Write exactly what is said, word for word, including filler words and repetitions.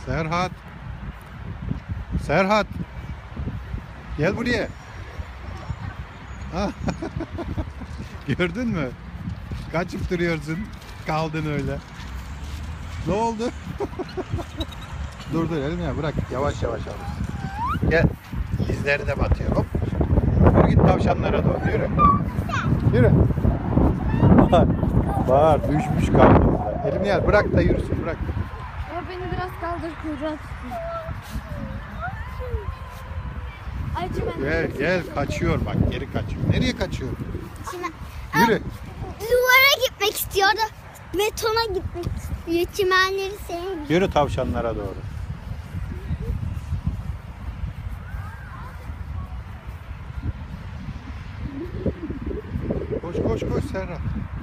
Serhat. Serhat. Gel buraya. Ah. Gördün mü? Kaçıp duruyorsun. Kaldın öyle. Ne oldu? Dur dur elim ya, bırak. Yavaş yavaş al. Gel. İzleri de batıyor. Hop. Yürü git tavşanlara doğru. Yürü. Yürü. Bağır. Bağır. Düşmüş kaldı orada. Elim ya, bırak da yürüsün, bırak. O beni biraz kaldır, kuyruğa tutsun. Ay çimen. Gel gel, kaçıyor bak, geri kaçıyor. Nereye kaçıyor? Çimen. Yürü. Duvara gitmek istiyordu. Betona gitmek istiyor. Çimenleri sevmiyor. Yürü tavşanlara doğru. Koş koş koş Serhat.